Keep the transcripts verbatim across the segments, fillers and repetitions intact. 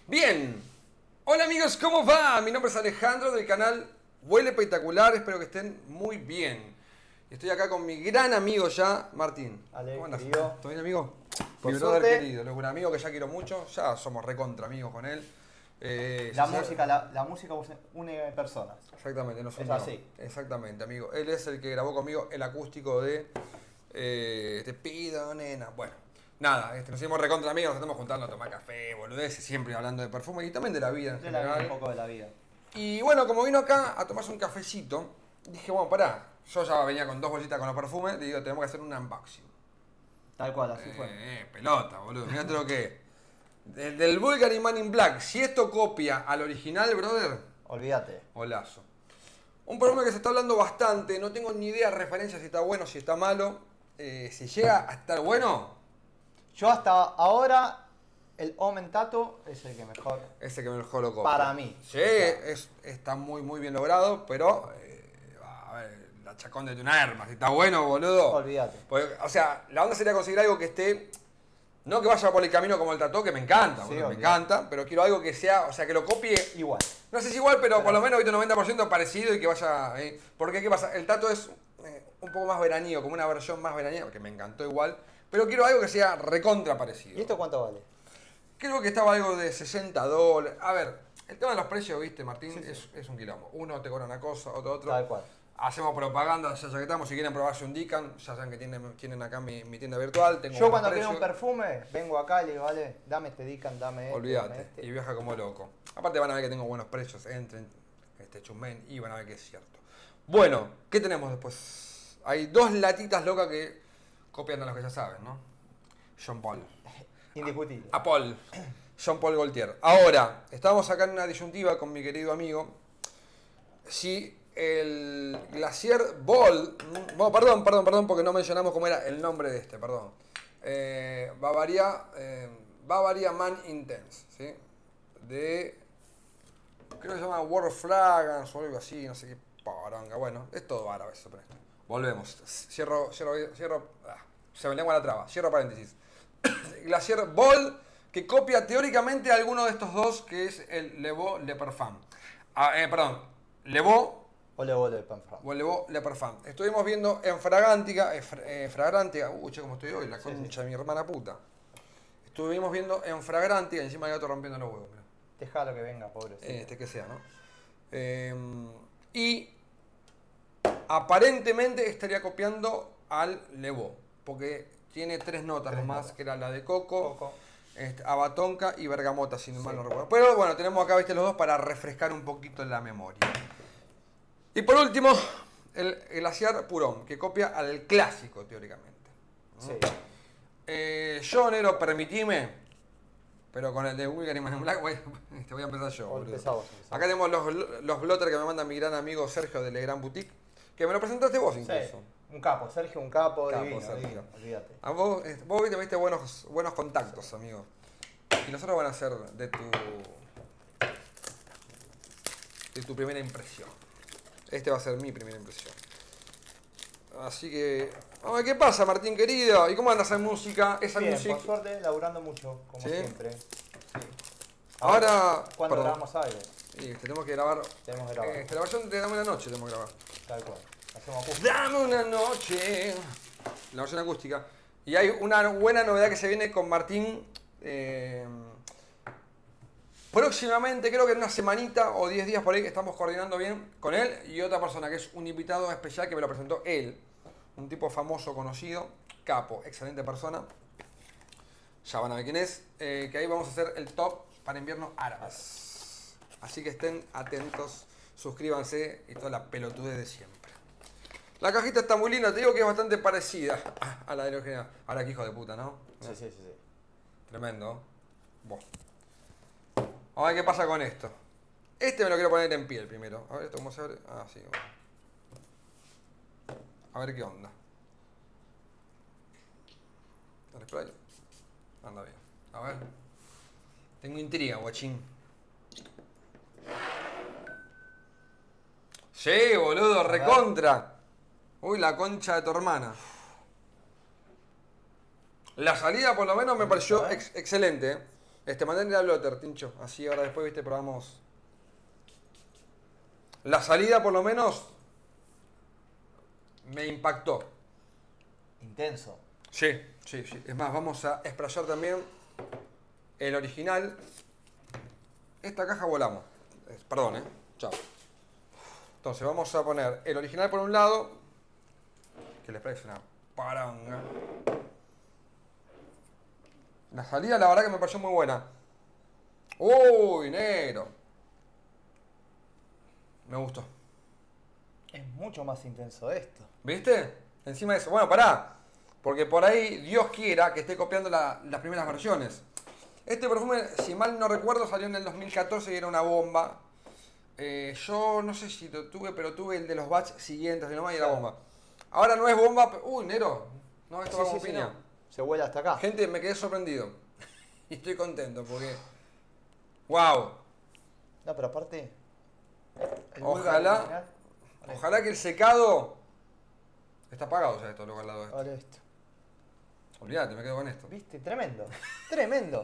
Bien, hola amigos, ¿cómo va? Mi nombre es Alejandro del canal Huele Espectacular, espero que estén muy bien. Estoy acá con mi gran amigo ya, Martín. Ale, ¿Cómo andas? querido. ¿Todo bien, amigo? Por Mi brother suerte. querido, un amigo que ya quiero mucho, ya somos recontra amigos con él. Eh, La si se- música, la, la música une personas. Exactamente, nos Es unió. así. Exactamente, amigo. Él es el que grabó conmigo el acústico de eh, Te pido, nena. Bueno, nada, este, nos hicimos recontra amigos, nos estamos juntando a tomar café, boludeces, siempre hablando de perfume y también de la vida en De la vida, general. un poco de la vida. Y bueno, como vino acá a tomarse un cafecito, dije, bueno, pará, yo ya venía con dos bolsitas con los perfumes, le digo, tenemos que hacer un unboxing. Tal cual, así Eh, fue. eh, pelota, boludo, mirate lo que es. Del, del Bulgari Man in Black, si esto copia al original, brother, Olvídate. olazo. Un perfume que se está hablando bastante, no tengo ni idea de referencia si está bueno, si está malo. Eh, si llega a estar bueno, Yo hasta ahora, el Omen Tattoo es el que mejor. ese que mejor lo copia. Para mí. Sí, es, está muy muy bien logrado, pero eh, a ver, la chacón de una herma, si está bueno, boludo. Olvídate. Porque, o sea, la onda sería conseguir algo que esté, no que vaya por el camino como el Tató, que me encanta, Sí, boludo, me olvídate. encanta, pero quiero algo que sea, o sea, que lo copie. Igual. No sé si igual, pero, Pero- por lo menos ahorita un noventa por ciento parecido y que vaya. Eh, porque, ¿qué pasa? El Tato es eh, un poco más veranío, como una versión más veranío, que me encantó igual, pero quiero algo que sea recontra parecido. ¿Y esto cuánto vale? Creo que estaba algo de sesenta dólares. A ver, el tema de los precios, viste, Martín, Sí, sí. Es, es un quilombo. Uno te cobra una cosa, otro otro. Tal cual. Hacemos propaganda, ya, ya que estamos. Si quieren probarse un Dican, ya saben que tienen, tienen acá mi, mi tienda virtual. Tengo Yo buenos cuando quiero un precios. perfume, vengo acá y le digo, vale, dame este Dican, dame este, dame Olvídate. este. Y viaja como loco. Aparte van a ver que tengo buenos precios. Entren, este chusmen y van a ver que es cierto. Bueno, ¿qué tenemos después? Hay dos latitas locas que copian a los que ya saben, ¿no? Jean Paul. Indiscutible. A Paul. Jean Paul Gaultier. Ahora, estamos acá en una disyuntiva con mi querido amigo. Si el Glacier Ball. Bueno, perdón, perdón, perdón, porque no mencionamos cómo era el nombre de este, perdón. Eh, Bavaria, eh, Bavaria Man Intense, ¿sí? De. Creo que se llama World Fragrance o algo así, no sé qué paranga. Bueno, es todo árabe eso, pero esto. Volvemos. Cierro, cierro, cierro. Ah, se me lengua la traba. Cierro paréntesis. Glacier Ball, que copia teóricamente a alguno de estos dos, que es el Le Beau Le Parfum. Ah, eh, perdón, Le Beau Ole, ole, el Panfra. o Le Beau Le Parfum. Estuvimos viendo en Fragrantica, eh, Fra- eh, Fragrantica, uy, che, como estoy hoy, la Sí, concha de mi hermana puta. Estuvimos viendo en Fragrantica, encima el gato rompiendo los huevos, mirá. Dejalo que venga, pobrecito. Este que sea, ¿no? Eh, y aparentemente estaría copiando al Le Beau, porque tiene tres notas Tres nomás, notas. que era la de coco, Coco. este, abatonca y bergamota, si no mal Sí. no recuerdo. Pero bueno, tenemos acá, viste, los dos para refrescar un poquito la memoria. Y por último, el Glaciar Purón, que copia al clásico, teóricamente. Sí. Eh, yo, negro, permitime, pero con el de Bulgari Man in Black voy, te voy a empezar yo. O boludo. empezá vos, empezá Acá tenemos los, los blotters que me manda mi gran amigo Sergio de Legrand Boutique, que me lo presentaste vos Sí, incluso. un capo, Sergio, un capo, Capo, divino, Sergio. divino, olvídate. A vos, eh, vos viste, viste buenos, buenos contactos, amigo. Y nosotros van a ser de tu. de tu primera impresión. Este va a ser mi primera impresión. Así que. Vamos a ver qué pasa, Martín querido. ¿Y cómo andas en música? Esa Bien, música. por suerte, laburando mucho, como ¿Sí? siempre. Sí. Ahora. ¿Cuándo perdón. grabamos algo? Y tenemos que grabar. Tenemos que grabar. Eh, la versión de Dame una noche tenemos que grabar. Tal cual. Hacemos acústica. Dame una noche. La versión acústica. Y hay una buena novedad que se viene con Martín. eh, próximamente, creo que en una semanita o diez días por ahí, que estamos coordinando bien con él y otra persona que es un invitado especial que me lo presentó él. Un tipo famoso, conocido, capo, excelente persona. Ya van a ver quién es. eh, que ahí vamos a hacer el top para invierno árabes. Así que estén atentos, suscríbanse y toda la pelotudez de siempre. La cajita está muy linda, te digo que es bastante parecida a la de original. Ahora que hijo de puta, ¿no? Sí, sí, sí, sí. Tremendo. Buah. Vamos a ver qué pasa con esto. Este me lo quiero poner en piel primero. A ver, esto cómo se abre. Ah, sí. Bueno. A ver qué onda. ¿El spray? Anda bien. A ver. Tengo intriga, guachín. Sí, boludo, recontra. Uy, la concha de tu hermana. La salida por lo menos me pareció ex excelente. ¿eh? Este, mandé la blotter, Tincho. Así ahora después, viste, probamos. La salida, por lo menos, me impactó. Intenso. Sí, sí, sí. Es más, vamos a explayar también el original. Esta caja volamos. Eh, Perdón, eh. Chao. Entonces vamos a poner el original por un lado. Que les parece una paranga. La salida, la verdad que me pareció muy buena. Uy, negro. Me gustó. Es mucho más intenso esto. ¿Viste? Encima de eso. Bueno, pará. Porque por ahí Dios quiera que esté copiando la- las primeras versiones. Este perfume, si mal no recuerdo, salió en el dos mil catorce y era una bomba. Eh, yo no sé si lo tuve, pero tuve el de los batch siguientes de nomás y era bomba. Ahora no es bomba. pero- Uy, Nero. No, esto Sí, va sí, como sí, piña. no. Se vuela hasta acá. Gente, me quedé sorprendido. Y estoy contento porque. ¡Wow! No, pero aparte. el Ojalá- Bulgari original- Ojalá que el secado. Está apagado ya esto, luego al lado de esto. Ahora esto. Olvídate, me quedo con esto. ¿Viste? Tremendo. Tremendo.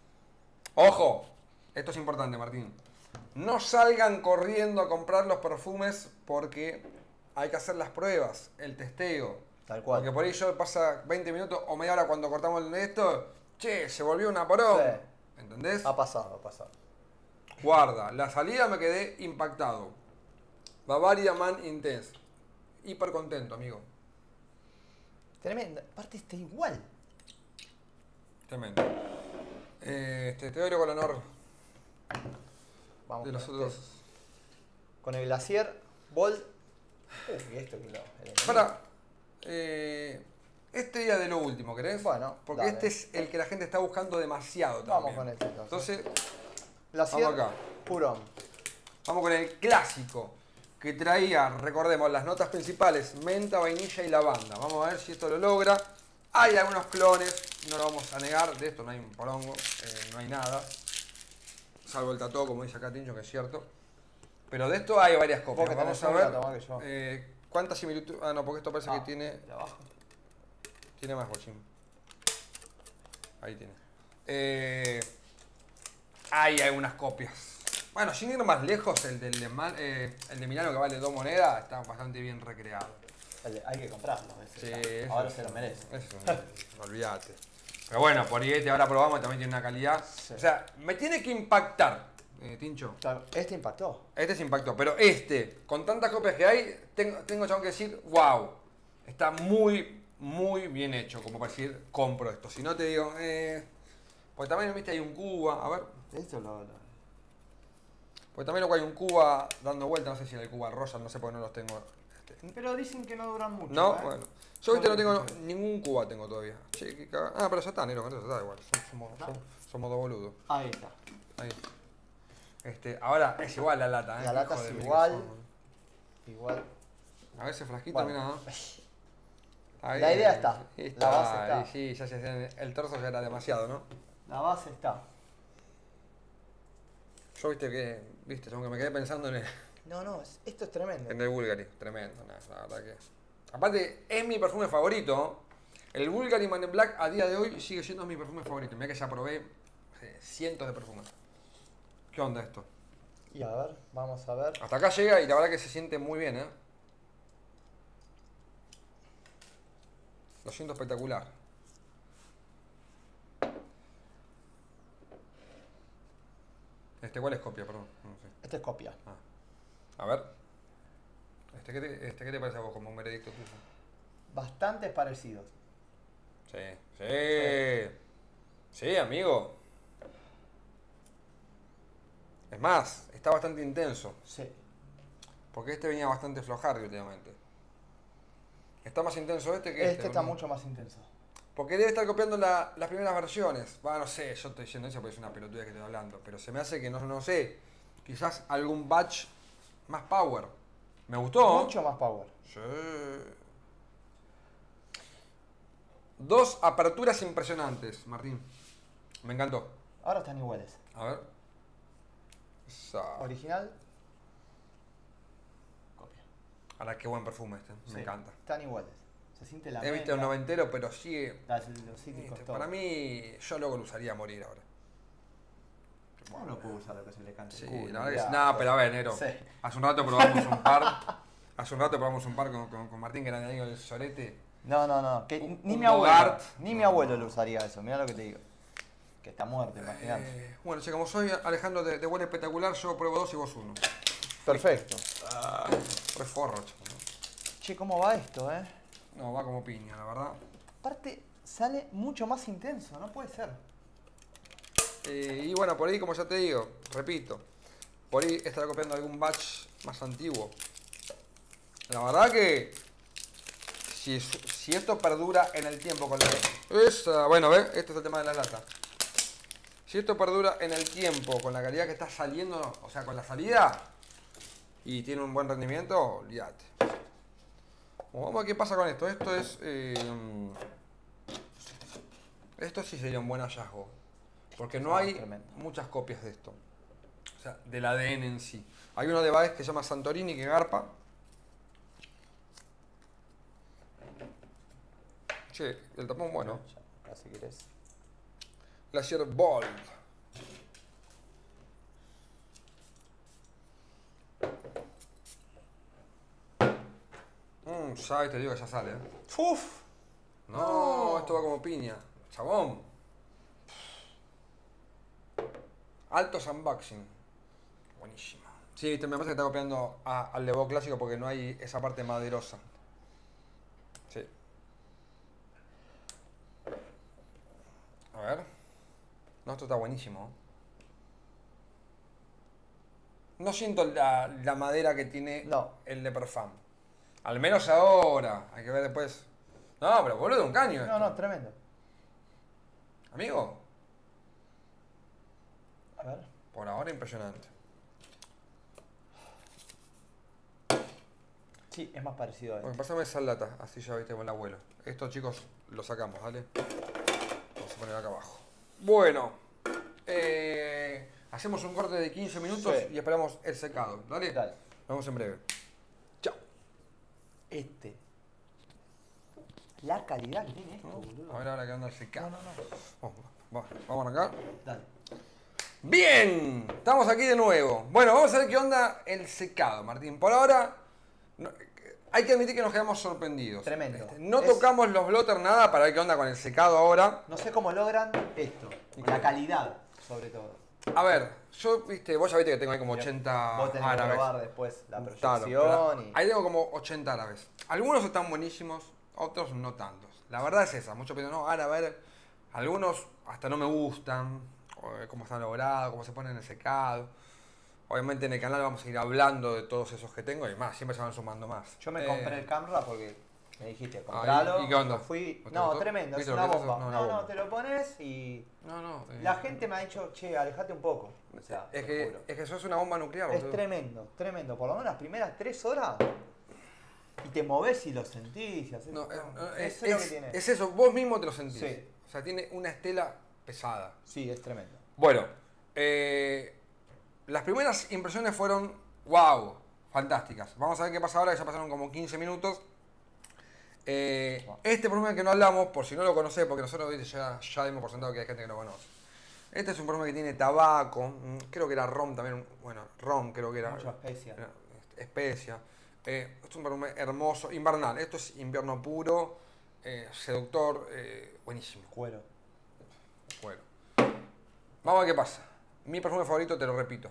Ojo, esto es importante, Martín. No salgan corriendo a comprar los perfumes porque hay que hacer las pruebas, el testeo. Tal cual. Porque por ahí yo pasa veinte minutos o media hora cuando cortamos el de esto, che, se volvió una porón. Sí. ¿Entendés? Ha pasado, ha pasado. Guarda, la salida me quedé impactado. Bavaria Man Intense. Hiper contento, amigo. Tremenda. Aparte está igual. Tremendo. Eh, este, te doy con el honor Vamos de con los este. otros. Con el Glacier Bold. Uy, esto que lo. el- Para, eh, este día de lo último, ¿querés? Bueno, porque dale. este es el que la gente está buscando demasiado Vamos también. con este entonces. Entonces, Glacier vamos acá. Purón. vamos con el clásico que traía, recordemos, las notas principales, menta, vainilla y lavanda. Vamos a ver si esto lo logra. Hay algunos clones, no lo vamos a negar, de esto no hay un porongo, eh, no hay nada. Salvo el tatuado, como dice acá Tincho, que es cierto. Pero de esto hay varias copias. Vos que Vamos tenés a un ver gato más que yo. eh, cuántas similitudes. Ah, no, porque esto parece Ah, que tiene. de abajo. Tiene más, Bochín. Ahí tiene. Eh, hay algunas copias. Bueno, sin ir más lejos, el, del de, Ma- eh, el de Milano que vale dos monedas está bastante bien recreado. El de- Hay que comprarlo. ese Sí, ya. eso Ahora es- se lo merece. Eso, no, olvídate. Pero bueno, por ahí este ahora probamos y también tiene una calidad. Sí. O sea, me tiene que impactar, eh, Tincho. Claro, este impactó. Este se impactó, pero este, con tantas copias que hay, tengo, tengo chabón que decir, wow, está muy, muy bien hecho, como para decir, compro esto. Si no te digo, eh, pues también, viste, hay un Cuba, a ver, Esto lo. lo- pues también luego hay un Cuba dando vuelta, no sé si era el Cuba rosa, no sé por qué no los tengo. Este. Pero dicen que no duran mucho. No, ¿eh? bueno, yo viste no tengo Solo- ningún Cuba tengo todavía. Che, qué caga- Ah, pero ya está, Nero, con eso está igual, somos, No. somos, somos dos boludos. Ahí está. Ahí. Este, ahora es igual la lata, ¿eh? La lata Hijo es de mil igual. que son. Igual. A ver ese frasquito, Bueno. mira. Ahí, La idea está, ahí la base está. ahí sí, ya se hacían- el torso ya era demasiado, ¿no? La base está. Yo viste que, viste, como que me quedé pensando en el, No, no, es- esto es tremendo. en el Bulgari. Tremendo, nada, la verdad que. Aparte, es mi perfume favorito. El Bulgari Man in Black a día de hoy sigue siendo mi perfume favorito. Mira que ya probé eh, cientos de perfumes. ¿Qué onda esto? Y a ver, vamos a ver. Hasta acá llega y la verdad que se siente muy bien, ¿eh? Lo siento espectacular. Este, ¿cuál es copia? Perdón, no sé. Esta es copia. Ah. A ver. Este, ¿qué te, este, ¿qué te parece a vos como un veredicto tuyo? Bastantes parecidos. Sí, sí. Sí, amigo. Es más, está bastante intenso. Sí. Porque este venía bastante flojardo últimamente. Está más intenso este que este. Este está boludo. mucho más intenso. Porque debe estar copiando la- las primeras versiones. Va, no sé, yo estoy diciendo eso porque es una pelotuda que estoy hablando. Pero se me hace que no, no sé. Quizás algún batch más power. Me gustó. Mucho más power. Sí. Dos aperturas impresionantes, Martín. Me encantó. Ahora están iguales. A ver. Esa. Original. Copia. Ahora qué buen perfume este. Me Sí, encanta. Están iguales. Se siente la He visto menta, el noventero, pero sigue. las- los cítricos, Viste, todo. para mí, yo luego lo usaría a morir ahora. Uno puede usar lo que se le cante Sí, el culo. la verdad que sí. mirá, Nada, pues. pero a ver, Nero. Sí. Hace un rato probamos un par. Hace un rato probamos un par con, con, con Martín, que era de ahí el sorete. No, no, no. Que Un- ni un mi abuelo. Bogart. Ni mi No. abuelo lo usaría eso. Mirá lo que te digo. Que está muerto, imagínate. Eh, bueno, che, como soy Alejandro de, de Buena Espectacular, yo pruebo dos y vos uno. Perfecto. Ah, re forro, chico. Che, ¿cómo va esto, eh? No, va como piña, la verdad. Aparte, sale mucho más intenso. No puede ser. Eh, y bueno, por ahí, como ya te digo, repito, por ahí estará copiando algún batch más antiguo. La verdad que si, si esto perdura en el tiempo con la... Esa, bueno, ¿ves? Este es el tema de la lata. Si esto perdura en el tiempo con la calidad que está saliendo, o sea, con la salida, y tiene un buen rendimiento, olvídate. Bueno, vamos a ver qué pasa con esto. Esto es... Eh, esto sí sería un buen hallazgo. Porque no Ah, hay tremendo. muchas copias de esto. O sea, del A D N en sí. Hay uno de Baez que se llama Santorini, que garpa. Che, el tapón bueno. Acá si querés. Glacier Bold. Mmm, ya te digo que ya sale, ¿eh? ¡Uf! No, No. esto va como piña. Chabón. Altos unboxing. Buenísimo. Sí, te- me parece que está copiando a- al Levo clásico porque no hay esa parte maderosa. Sí. A ver. No, esto está buenísimo. No siento la, la madera que tiene No. el Leperfam. Al menos ahora. Hay que ver después. No, pero boludo, un caño esto. No, no, tremendo. Amigo, A ver. por ahora impresionante. Sí, es más parecido a Bueno, esto. pásame esa lata, así ya viste con el abuelo. Esto, chicos, lo sacamos, ¿vale? Vamos a poner acá abajo. Bueno, eh, hacemos un corte de quince minutos Sí. y esperamos el secado, ¿vale? Dale. Nos vemos en breve. Chao. Este. La calidad que tiene esto, boludo. A ver ahora que anda el secado. No, no, no. Vamos, vamos, vamos acá. Dale. Bien, estamos aquí de nuevo. Bueno, vamos a ver qué onda el secado, Martín. Por ahora, no- hay que admitir que nos quedamos sorprendidos. Tremendo. Este, no Es- tocamos los blotters nada para ver qué onda con el secado ahora. No sé cómo logran esto. La calidad, sobre todo. A ver, yo, viste, vos ya viste que tengo ahí como ochenta Vos tenés que árabes. probar después la Claro, proyección pero y... ahí tengo como ochenta árabes. Algunos están buenísimos, otros no tantos. La verdad es esa, muchos piensan, no, ahora a ver, algunos hasta no me gustan, o, eh, cómo están logrados, cómo se ponen en el secado. Obviamente en el canal vamos a ir hablando de todos esos que tengo y más, siempre se van sumando más. Yo me Eh, compré el Camra porque me dijiste, compralo. ¿y qué onda? Fui... ¿Te No, gustó? tremendo, es ¿Viste una lo que es eso? bomba. No, No, una no, bomba. te lo pones y... No, no. eh, La gente me ha dicho, che, alejate un poco. O sea, Es te que, juro. es que sos una bomba nuclear, Es boludo. tremendo, tremendo. Por lo menos las primeras tres horas y te movés y lo sentís y haces... No, eh, no, eso es, es lo que es- tiene. es eso, vos mismo te lo sentís. Sí. O sea, tiene una estela pesada. Sí, es tremendo. Bueno, eh, las primeras impresiones fueron, wow, fantásticas. Vamos a ver qué pasa ahora, que ya pasaron como quince minutos. Eh, este perfume que no hablamos, por si no lo conocés, porque nosotros ¿viste? ya, ya dimos por sentado que hay gente que no conoce. Este es un perfume que tiene tabaco, mm, creo que era rom también, bueno, rom creo que era. Mucha especia. Era, este, especia. Eh, es un perfume hermoso, invernal. Esto es invierno puro, eh, seductor, eh, buenísimo. Cuero. Bueno, vamos a ver qué pasa. Mi perfume favorito, te lo repito.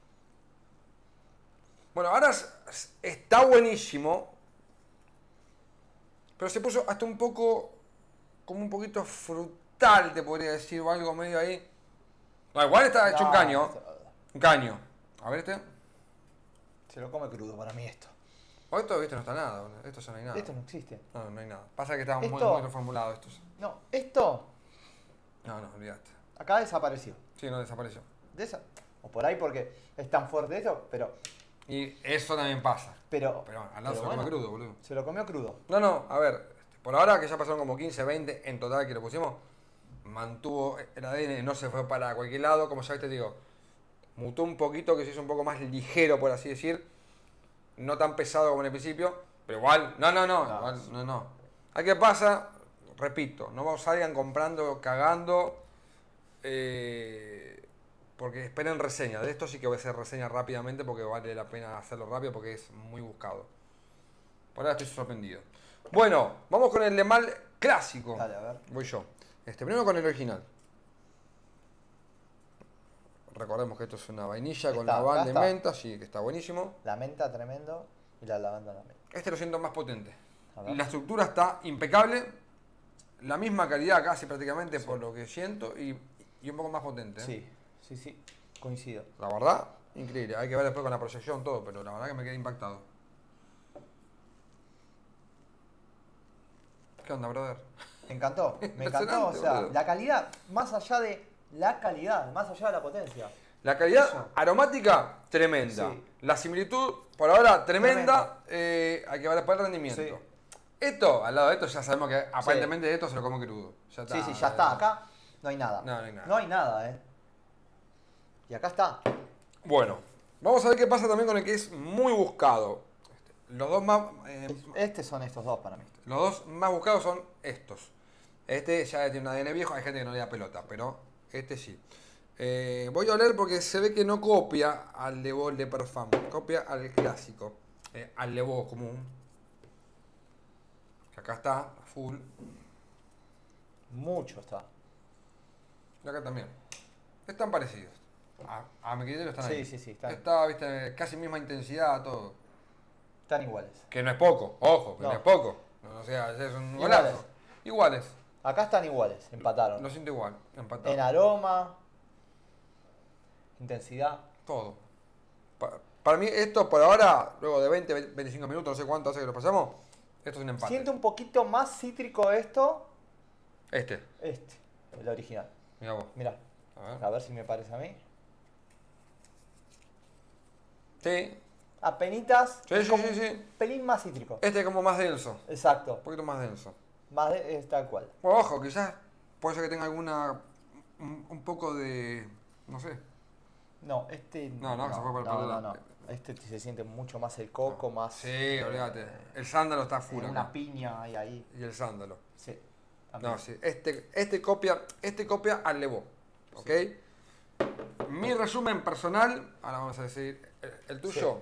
Bueno, ahora es- es- está buenísimo, pero se puso hasta un poco, como un poquito frutal, te podría decir, o algo medio ahí. No, igual está hecho un No, caño. esto- Un caño. A ver este. Se lo come crudo para mí esto. O esto, viste, no está nada. boludo. Esto ya no hay nada. Esto no existe. No, no hay nada. Pasa que está muy, Esto- muy reformulado estos. No, esto No, no, olvidaste. acá desapareció. Sí, no desapareció. De esa. O por ahí porque es tan fuerte esto, pero. Y eso también pasa. Pero. Pero al lado se pero lo come bueno, crudo, boludo. Se lo comió crudo. No, no, a ver, este, por ahora que ya pasaron como quince, veinte en total que lo pusimos, mantuvo el A D N, no se fue para cualquier lado, como ya te digo, mutó un poquito, que se hizo un poco más ligero, por así decir, no tan pesado como en el principio, pero igual, no, no, no, No. igual, no, no. ¿A qué pasa? Repito, no salgan comprando, cagando, eh, porque esperen reseña. De esto sí que voy a hacer reseña rápidamente porque vale la pena hacerlo rápido porque es muy buscado. Por ahora estoy sorprendido. Bueno, vamos con el Le Mal clásico. Dale, a ver. Voy yo. Este, primero con el original. Recordemos que esto es una vainilla con Está, lavanda acá de está. menta, sí, que está buenísimo. La menta tremendo y la lavanda también. Este lo siento más potente. A ver. La estructura está impecable. La misma calidad casi prácticamente por lo que siento y, y un poco más potente. ¿eh? Sí, sí, sí, coincido. La verdad, increíble. Hay que ver después con la proyección todo, pero la verdad que me quedé impactado. ¿Qué onda, brother? Me encantó, me encantó. O Impresionante, sea, boludo. la calidad, más allá de la calidad, más allá de la potencia. La calidad Eso. aromática, tremenda. Sí. La similitud, por ahora, tremenda. Tremenda. Eh, hay que ver después el rendimiento. Sí. Esto, al lado de esto, ya sabemos que aparentemente esto se lo come crudo. Ya Sí, sí, ya está. Acá no hay nada. No, no hay nada. No hay nada, eh. Y acá está. Bueno, vamos a ver qué pasa también con el que es muy buscado. Los dos más, eh, Estos son estos dos para mí. los dos más buscados son estos. Este ya tiene un A D N viejo, hay gente que no le da pelota, pero este sí. Eh, voy a oler porque se ve que no copia al Le Beau Le Parfum, copia al clásico, eh, al Le Beau común. Que acá está, a full. Mucho está. Y acá también. Están parecidos. A, a mi criterio están Sí, ahí. sí, sí, están. Está, viste, casi misma intensidad, todo. Están iguales. Que no es poco, ojo, que no, No. es poco. No, o sea, es un Iguales. golazo. Iguales. Acá están iguales, empataron. Lo siento igual, empatado. En aroma, intensidad. Todo. Pa- para mí, esto por ahora, luego de veinte, veinticinco minutos, no sé cuánto hace que lo pasamos, esto es un empate. Siento un poquito más cítrico esto, Este, este, el original. mira vos. Mirá, A ver. a ver si me parece a mí. Sí, Apenitas, Sí, es sí, como sí, sí. un pelín más cítrico. este es como más denso. Exacto, Un poquito más denso. más de, es tal cual. Bueno, ojo, quizás puede ser que tenga alguna. Un, un poco de. No sé. No, este No, no, se fue por el no, otro no, lado. no. Este se siente mucho más el coco, más Sí, olvídate. El sándalo está full una acá. piña hay ahí. Y el sándalo. Sí. también. No, sí. Este, este copia. Este copia al Le Beau. ¿Ok? Mi resumen personal. Ahora vamos a decir. El, el tuyo.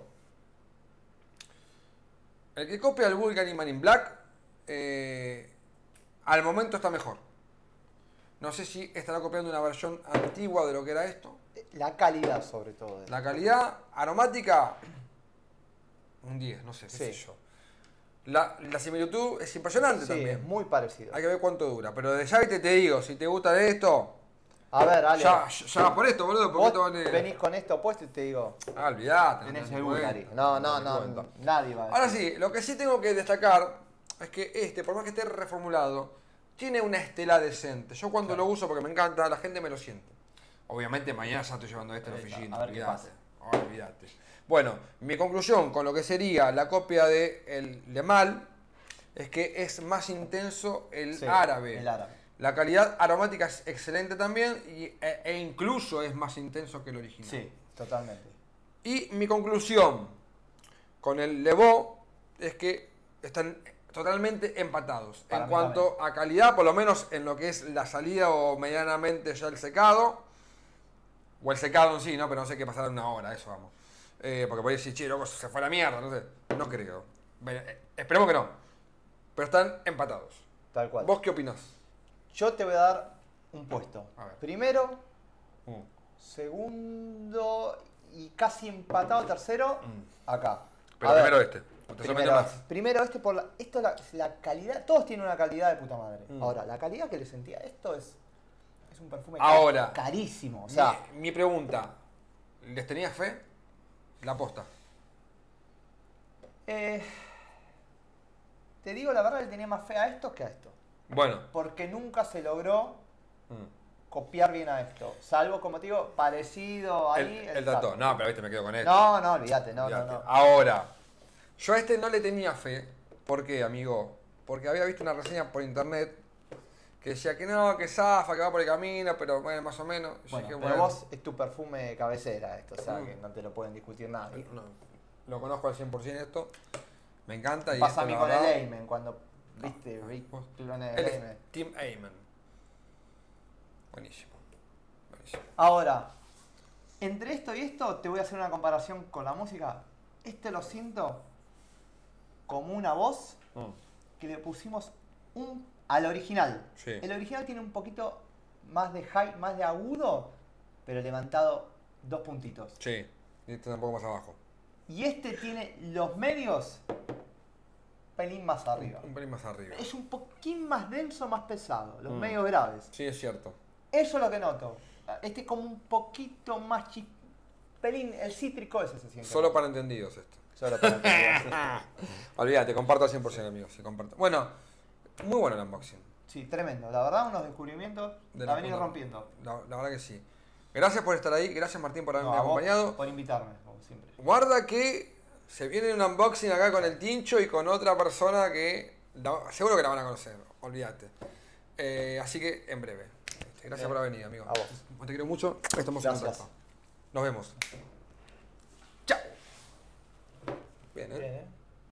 El que copia el Bulgari Man in Black. eh, al momento está mejor. No sé si estará copiando una versión antigua de lo que era esto. La calidad sobre todo. La calidad aromática, un diez, no sé, qué Sí. sé yo. La, la similitud es impresionante Sí, también. es muy parecido. Hay que ver cuánto dura. Pero de ya te, te digo, si te gusta de esto, A ver, Ale, ya, ya vas por esto, boludo, porque vos esto vale. venís con esto puesto y te digo, Ah, olvidate. tenés no te el cuento, Bulgari. No, no, te no, cuento. nadie va a Ahora decir. sí, lo que sí tengo que destacar es que este, por más que esté reformulado, tiene una estela decente. Yo cuando Claro. lo uso, porque me encanta, la gente me lo siente. Obviamente mañana ya estoy llevando este a la Ahí está, oficina, a ver qué olvidate. Olvidate. Bueno, mi conclusión con lo que sería la copia de el Le Mal es que es más intenso el Sí, árabe. el árabe. La calidad aromática es excelente también y, e, e incluso es más intenso que el original. Sí, totalmente. Y mi conclusión con el Le Beau es que están totalmente empatados. Para en mí cuanto a calidad, por lo menos en lo que es la salida o medianamente ya el secado. O el secado en sí, ¿no? Pero no sé qué pasará en una hora, eso vamos. Eh, porque puede decir, che, loco, se fue a la mierda, no sé. No creo. Bueno, eh, esperemos que no. Pero están empatados. Tal cual. ¿Vos qué opinás? Yo te voy a dar un puesto. A ver. Primero, Mm. segundo y casi empatado tercero, acá. Pero A ver, primero este. ¿O te sorprende Primero, más? primero este por la, esto la, la calidad, todos tienen una calidad de puta madre. Mm. Ahora, la calidad que le sentía esto es, es un perfume Ahora. carísimo. O sea, mi, mi pregunta, ¿les tenías fe? La posta. eh, te digo la verdad, le tenía más fe a esto que a esto. Bueno. Porque nunca se logró Mm. copiar bien a esto. Salvo, como te digo, parecido El, ahí. el dato. No, pero viste, me quedo con esto. No, no, olvídate, no, Olvídate. no, no. Ahora, yo a este no le tenía fe. ¿Por qué, amigo? Porque había visto una reseña por internet que decía que no, que zafa, que va por el camino, pero bueno, más o menos. Yo Bueno, dije, pero vos es tu perfume de cabecera esto, o sea Mm. que no te lo pueden discutir nadie. no, lo conozco al cien por ciento esto. Me encanta. Y Pasa a esto, mí la con verdad, el Amen, cuando viste Rick vos- Clones él del es Amen. Team Amen. Buenísimo. Buenísimo. Ahora, Entre esto y esto, te voy a hacer una comparación con la música. Este lo siento como una voz Mm. que le pusimos un al original. Sí. El original tiene un poquito más de high, más de agudo, pero levantado dos puntitos. Sí, y este un poco más abajo. Y este tiene los medios un pelín más arriba. Un pelín más arriba. Es un poquín más denso, más pesado, los Mm. medios graves. Sí, es cierto. Eso es lo que noto. Este es como un poquito más chico. Pelín, el cítrico ese se siente. Solo más. para entendidos esto. Solo para que Olvídate, comparto al cien por ciento, amigos. Sí, comparto. Bueno, muy bueno el unboxing. Sí, tremendo. La verdad, unos descubrimientos De la la venís puta. rompiendo. La, la verdad que sí. Gracias por estar ahí. Gracias, Martín, por haberme No, a vos acompañado. por invitarme, como siempre. Guarda que se viene un unboxing acá con el Tincho y con otra persona que la- seguro que la van a conocer. Olvídate. Eh, así que en breve. Este, Gracias Bien. por haber venido, amigo. A vos. Te quiero mucho. Estamos en Gracias. contacto. Nos vemos. Chao. Bien, ¿eh? Bien, ¿eh?